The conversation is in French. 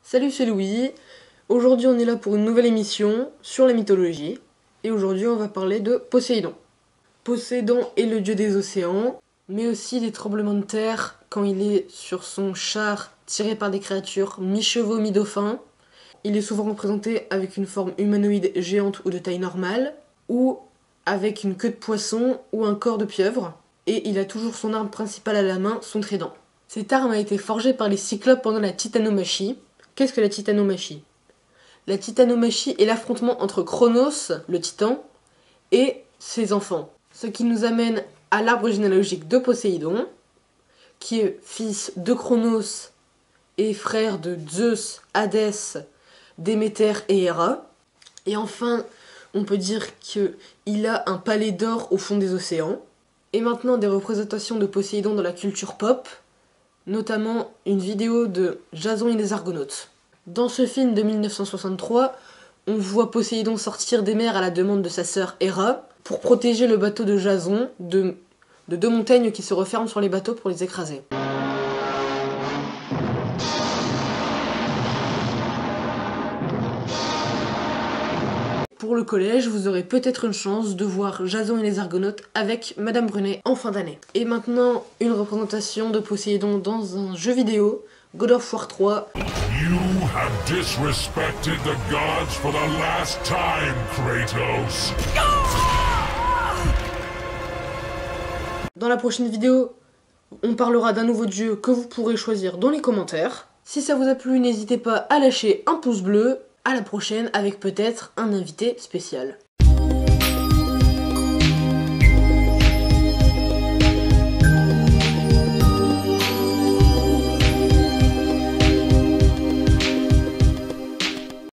Salut, c'est Louis. Aujourd'hui, on est là pour une nouvelle émission sur la mythologie. Et aujourd'hui, on va parler de Poséidon. Poséidon est le dieu des océans, mais aussi des tremblements de terre quand il est sur son char tiré par des créatures mi-chevaux, mi-dauphins. Il est souvent représenté avec une forme humanoïde géante ou de taille normale, ou avec une queue de poisson ou un corps de pieuvre. Et il a toujours son arme principale à la main, son trident. Cette arme a été forgée par les Cyclopes pendant la Titanomachie. Qu'est-ce que la Titanomachie ? La Titanomachie est l'affrontement entre Cronos, le titan, et ses enfants. Ce qui nous amène à l'arbre généalogique de Poséidon, qui est fils de Cronos et frère de Zeus, Hadès, Déméter et Héra. Et enfin, on peut dire qu'il a un palais d'or au fond des océans. Et maintenant, des représentations de Poséidon dans la culture pop, notamment une vidéo de Jason et les Argonautes. Dans ce film de 1963, on voit Poséidon sortir des mers à la demande de sa sœur Héra pour protéger le bateau de Jason de deux montagnes qui se referment sur les bateaux pour les écraser. Pour le collège, vous aurez peut-être une chance de voir Jason et les Argonautes avec Madame Brunet en fin d'année. Et maintenant, une représentation de Poséidon dans un jeu vidéo, God of War 3. You have disrespected the gods for the last time, Kratos. Dans la prochaine vidéo, on parlera d'un nouveau dieu que vous pourrez choisir dans les commentaires. Si ça vous a plu, n'hésitez pas à lâcher un pouce bleu. À la prochaine avec peut-être un invité spécial.